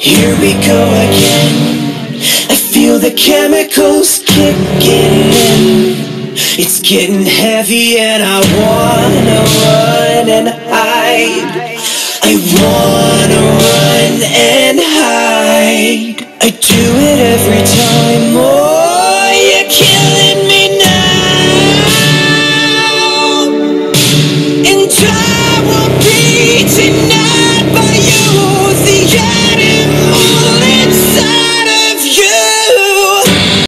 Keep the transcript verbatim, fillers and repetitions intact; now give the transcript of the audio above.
Here we go again. I feel the chemicals kicking in. It's getting heavy and I wanna run and hide. I want